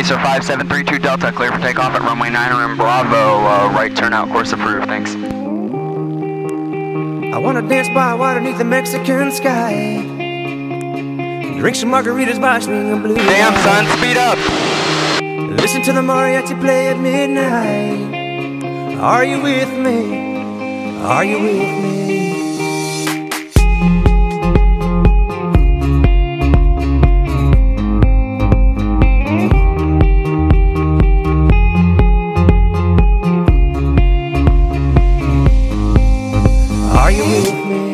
Chaser 5732 Delta, clear for takeoff at runway 9 in Bravo, right turnout course approved, thanks. I wanna dance by water beneath the Mexican sky, drink some margaritas by swinging blue Damn lights. son, speed up! Listen to the mariachi play at midnight. Are you with me? Are you with me? Are you with me?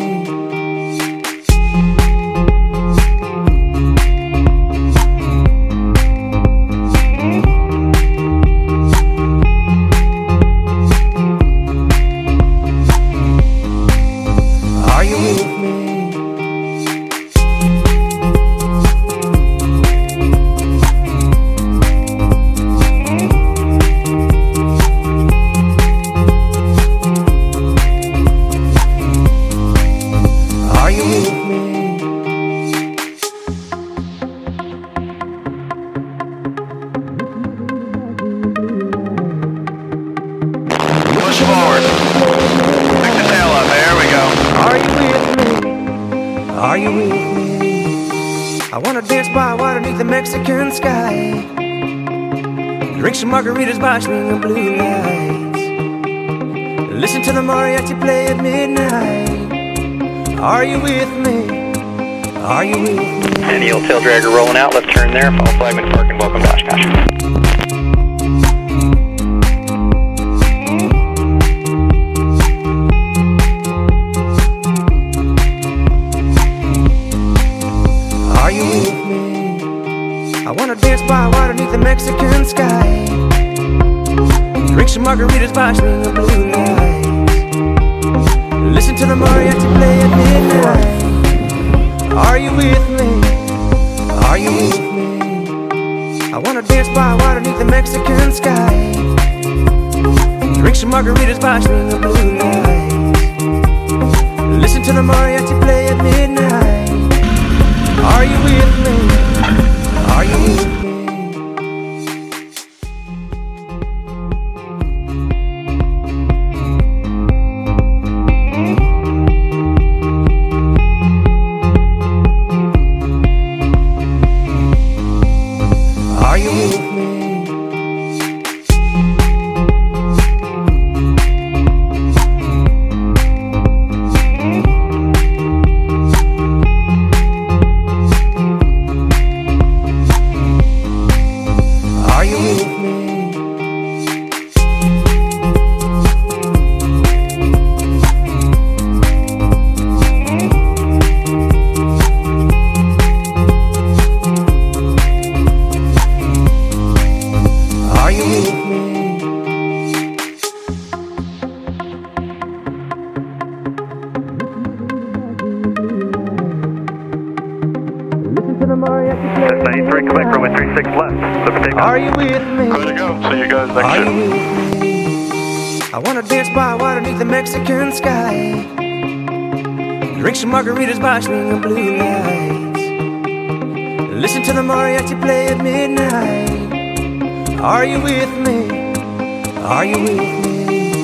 Are you with me? Are you with me? Push forward. Pick the tail up, there we go. Are you with me? Are you with me? I wanna dance by water beneath the Mexican sky, drink some margaritas by swinging blue lights. Listen to the mariachi play at midnight. Are you with me? Are you with me? And heel tail dragger rolling out, left turn there, follow flagman park and welcome to Oshkosh. Are you with me? I wanna dance by water beneath the Mexican sky, drink some margaritas by swinging blue lights. Listen to the mariachi play at midnight. Are you with me? Are you with me? I wanna dance by water beneath the Mexican sky, drink some margaritas by swinging blue lights. Listen to the mariachi play at midnight. Are you with me? Are you with me? Are you with me? Are you with me? Are you with me? Listen to the mariachi play. 93, Quebec, runway 36 left, clear for takeoff. Are you with me? Good to go, see you guys next Are shift. you with me? I wanna dance by water beneath the Mexican sky, drink some margaritas by swinging blue lights. Listen to the mariachi play at midnight. Are you with me? Are you with me?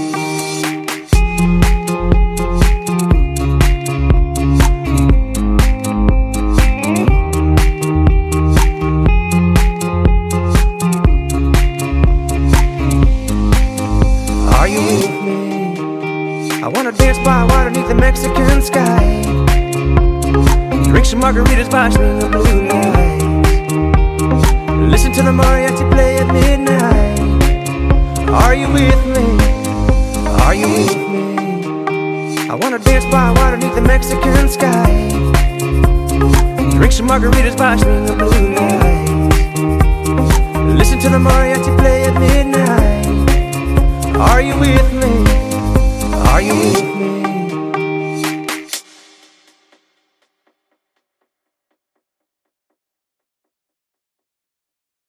Are you with me? I wanna dance by water beneath the Mexican sky, drink some margaritas by swinging blue lights. Listen to the mariachi play at midnight. Are you with me? Are you with me? I wanna dance by water beneath the Mexican sky, drink some margaritas by swinging blue lights. Listen to the mariachi play at midnight. Are you with me? Are you with me?